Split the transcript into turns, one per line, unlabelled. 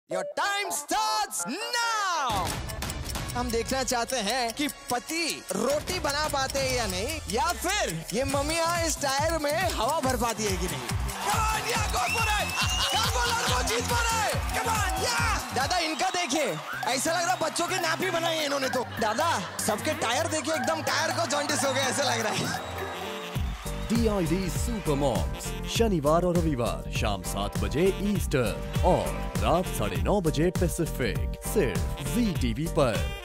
Your time starts now! हम देखना चाहते हैं कि पति रोटी बना पाते हैं या नहीं, या फिर ये मम्मियाँ इस टायर में हवा भर पाती है कि नहीं। Come on, yeah, go for it! Come on, और वो जीत पा रहा है। Come on, yeah! दादा इनका देखिए, ऐसा लग रहा बच्चों के नापी बनाई है इन्होंने तो। दादा सबके टायर देखिए, एकदम टायर को जॉन्डिस हो गया ऐसा लग रहा है।
DID सुपर मॉम्स शनिवार और रविवार शाम 7 बजे ईस्टर्न और रात 9:30 बजे पैसिफिक, सिर्फ ZTV पर।